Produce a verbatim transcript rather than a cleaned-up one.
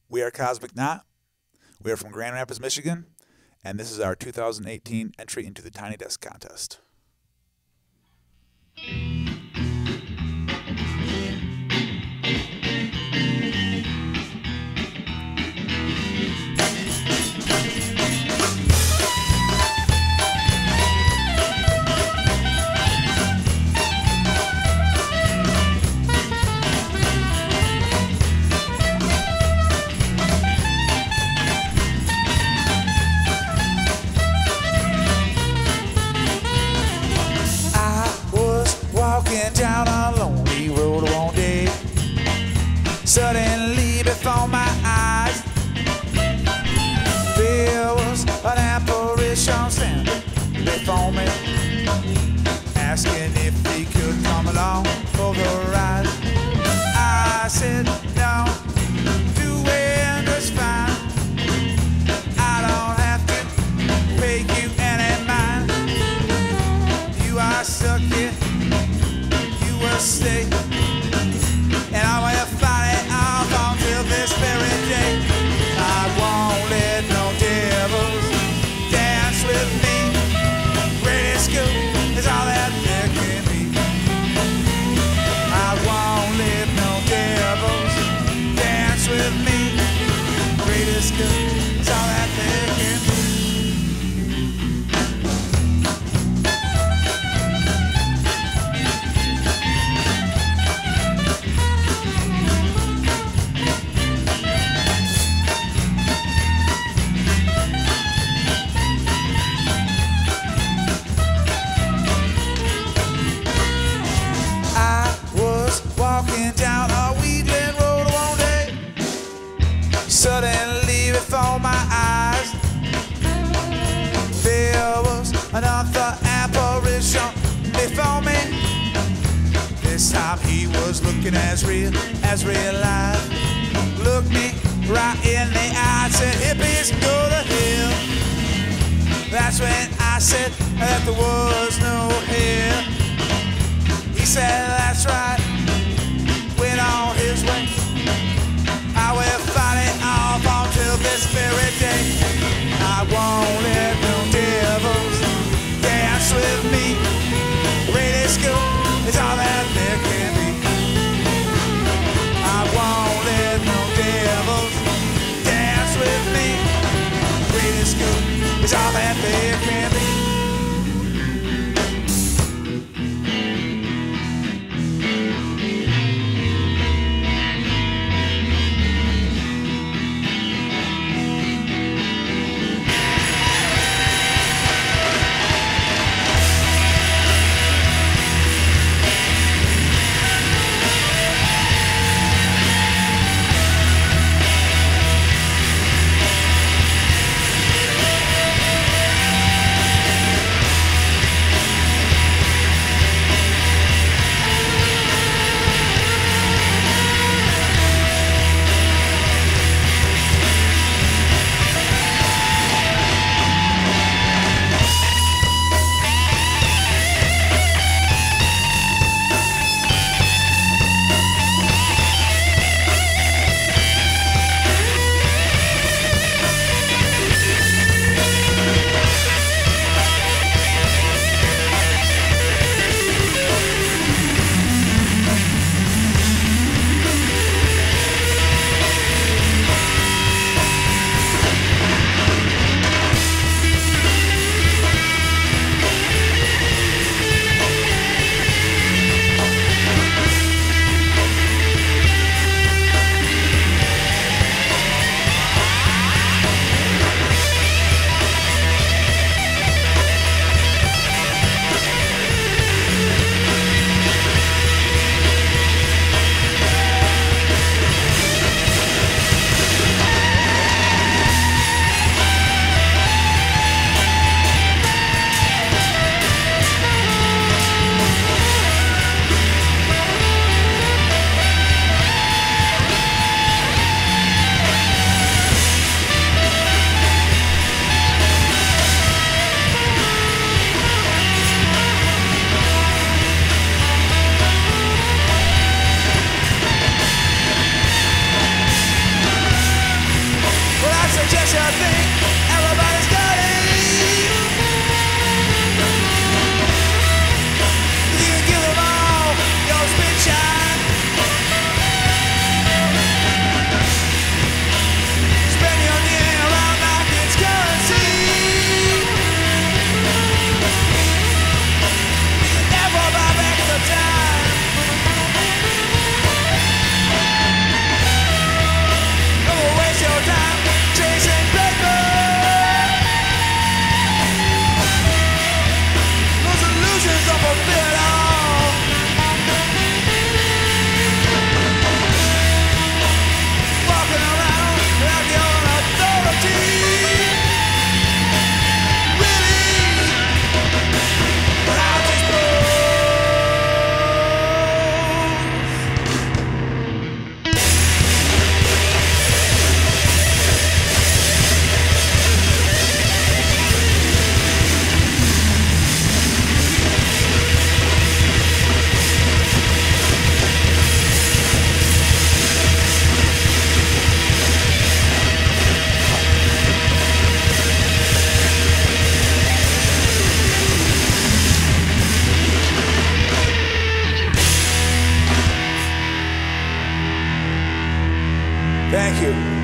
We are Cosmic Knot. We are from Grand Rapids, Michigan, and this is our two thousand eighteen entry into the Tiny Desk Contest. Down a lonely road one day, suddenly before my eyes there was an apparition standing before me, asking if he could come along for the ride. I said no, doing just fine. I don't have to pay you any mind. You are stuck here, stay, and I will fight it off until this very day. I won't let no devils dance with me. Grade school is all that there can be. I won't let no devils dance with me. Grade school is all that there can be. Down a weedland road one day, suddenly before my eyes there was another apparition before me. This time he was looking as real as real life. Looked me right in the eye and said, hippies go to hell. That's when I said that there was no hell. He said, that's right, went on his way. I will fight it off until this very day. I won't let no devils dance with me. Radio school is all that there can be. I won't let no devils dance with me. Radio school is all that there can be. Thank you.